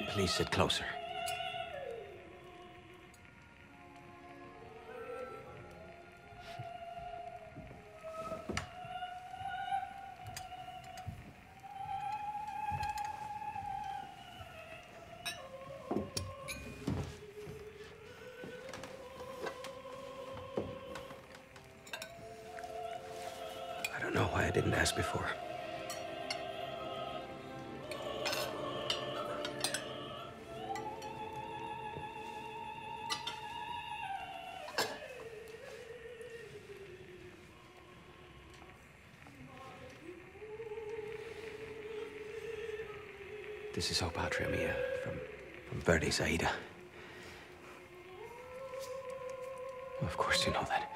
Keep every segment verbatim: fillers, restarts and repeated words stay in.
Please sit closer. I don't know why I didn't ask before. This is O Patria Mia from, from Verdi's Aida. Well, of course you know that.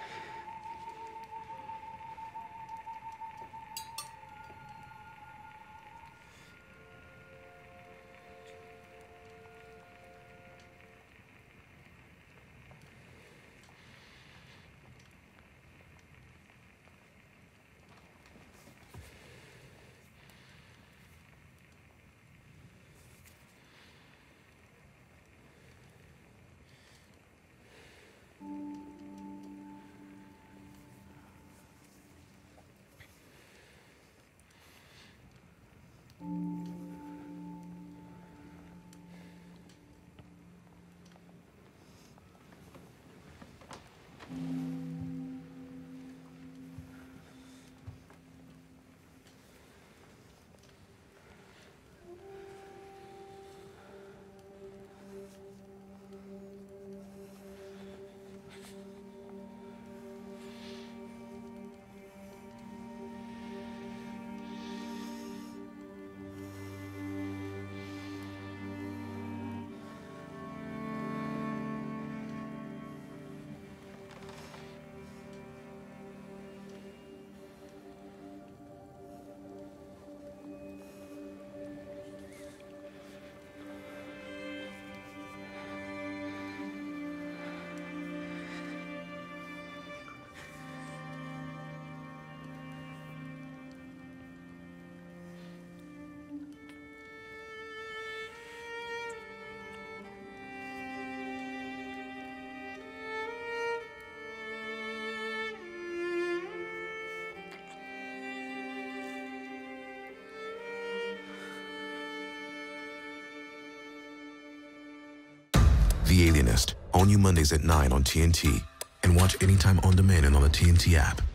The Alienist, all new Mondays at nine on T N T, and watch anytime on demand and on the T N T app.